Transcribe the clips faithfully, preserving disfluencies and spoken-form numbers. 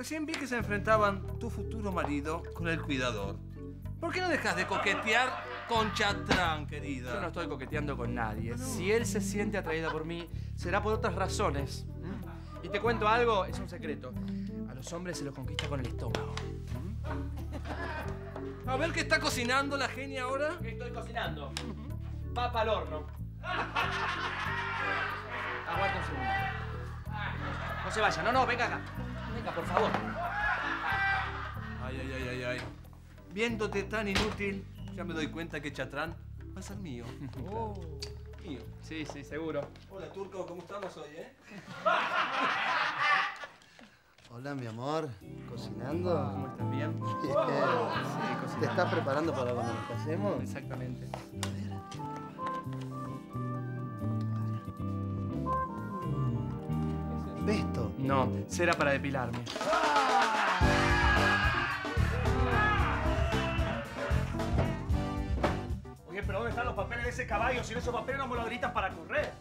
Recién vi que se enfrentaban tu futuro marido con el cuidador. ¿Por qué no dejas de coquetear con Chatrán, querida? Yo no estoy coqueteando con nadie. Si él se siente atraído por mí, será por otras razones. ¿Mm? Y te cuento algo, es un secreto. A los hombres se los conquista con el estómago. ¿Mm? A ver qué está cocinando la genia ahora. ¿Qué estoy cocinando? Papa al horno. Aguanta un segundo. No se vaya, no, no, venga acá. Venga, por favor. Ay, ay, ay, ay, ay. Viéndote tan inútil, ya me doy cuenta que Chatrán va a ser mío. Oh. Mío. Sí, sí, seguro. Hola, Turco, ¿cómo estamos hoy, eh? Hola, mi amor. ¿Cocinando? ¿Cómo estás? ¿Bien? Bien. Sí, cocinando. ¿Te estás preparando para cuando nos casemos? Exactamente. ¿Vesto? No, cera para depilarme. Oye, pero ¿dónde están los papeles de ese caballo? Sin esos papeles no me lo gritan para correr.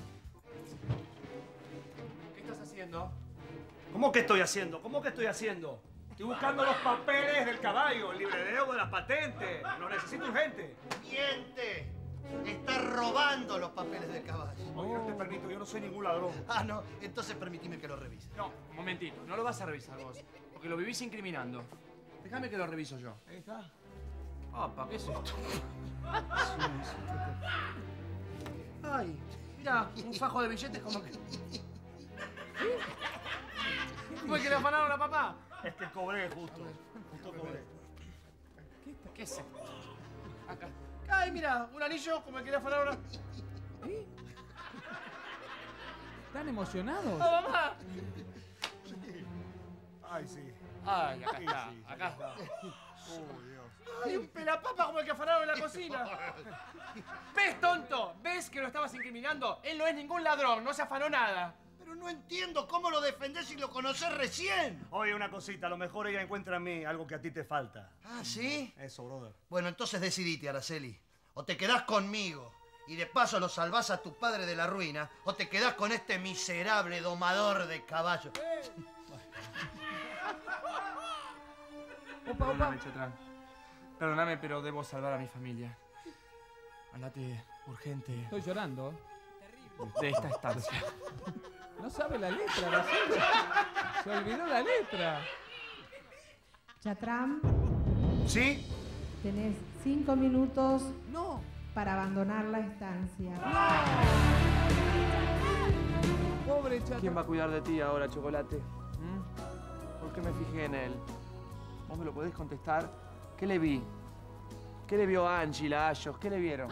¿Qué estás haciendo? ¿Cómo que estoy haciendo? ¿Cómo que estoy haciendo? Estoy buscando los papeles del caballo, el libre de deuda, las patentes. Lo necesito urgente. ¡Miente! Está robando los papeles del caballo. Oye, no te permito, yo no soy ningún ladrón. Ah, no. Entonces permitime que lo revise. No, un momentito. No lo vas a revisar vos, porque lo vivís incriminando. Déjame que lo reviso yo. Ahí está. Apa, ¿qué es esto? Ay, mira, un fajo de billetes como que... ¿Fue que le afanaron a papá? Es que cobré justo. Justo cobré. ¿Qué, ¿Qué es esto? Acá. Ay, mira, un anillo como el que le afanaron a... ¿Eh? ¿Están emocionados? ¡Ah, mamá! Ay, sí. Ay, acá Sí, está, sí, acá. Oh, Dios. ¡Ay, un pelapapa como el que afanaron en la cocina! ¿Ves, tonto? ¿Ves que lo estabas incriminando? Él no es ningún ladrón, no se afanó nada. Pero no entiendo cómo lo defendés si lo conocés recién. Oye, una cosita. A lo mejor ella encuentra en mí algo que a ti te falta. Ah, ¿sí? Eso, brother. Bueno, entonces decidite, Araceli. O te quedás conmigo y de paso lo salvás a tu padre de la ruina, o te quedás con este miserable domador de caballos. Opa, Perdóname, Chatrán. Perdóname, pero debo salvar a mi familia. Andate urgente Estoy llorando. de esta estancia. No sabe la letra, Araceli. Se olvidó la letra. Chatrán, ¿Sí? tenés cinco minutos No. para abandonar la estancia. Pobre Chatrán. ¿Quién va a cuidar de ti ahora, Chocolate? ¿Mm? ¿Por qué me fijé en él? ¿Vos me lo podés contestar? ¿Qué le vi? ¿Qué le vio Ángela, Ayos? ¿Qué le vieron?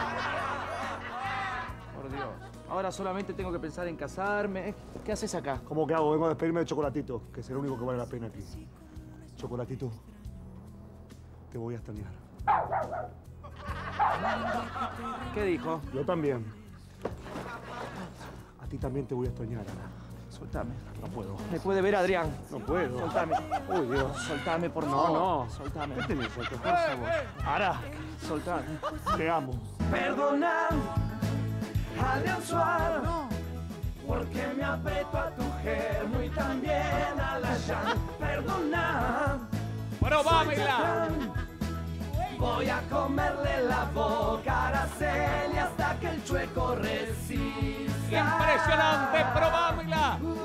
Por Dios. Ahora solamente tengo que pensar en casarme. ¿Qué haces acá? ¿Cómo que hago? Vengo a despedirme de Chocolatito, que es el único que vale la pena aquí. Chocolatito, te voy a extrañar. ¿Qué dijo? Yo también. A ti también te voy a extrañar, Ana. Soltame. No puedo. ¿Me puede ver, Adrián? No puedo. Soltame. Uy, Dios. Soltame, por No, favor. no. Soltame. ¿Qué tenés, Soto? Por favor. Ara, Soltame. te amo. Perdona, Adrián Suárez, porque me aprieto a tu germo y también a la llana. Perdona. ¡Probámela! Voy a comerle la boca a Araceli hasta que el chueco resista. ¡Impresionante! ¡Probámela!